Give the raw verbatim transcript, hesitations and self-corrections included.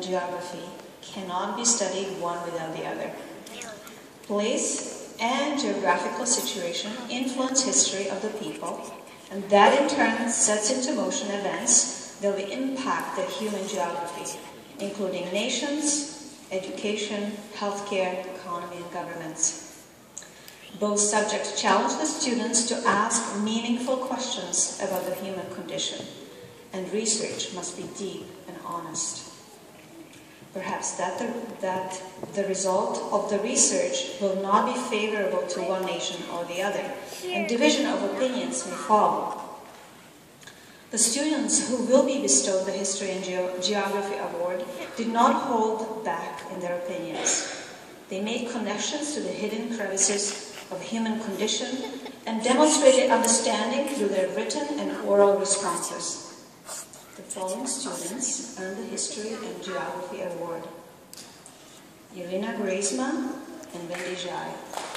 and geography cannot be studied one without the other. Place and geographical situation influence history of the people, and that in turn sets into motion events that will impact the human geography, including nations, education, healthcare, economy, and governments. Both subjects challenge the students to ask meaningful questions about the human condition, and research must be deep and honest. Perhaps that the, that the result of the research will not be favorable to one nation or the other, and division of opinions may follow. The students who will be bestowed the History and Ge- Geography Award did not hold back in their opinions. They made connections to the hidden crevices of the human condition and demonstrated understanding through their written and oral responses. The following students earned the History and Geography Award: Irina Grezma and Wendy Zhai.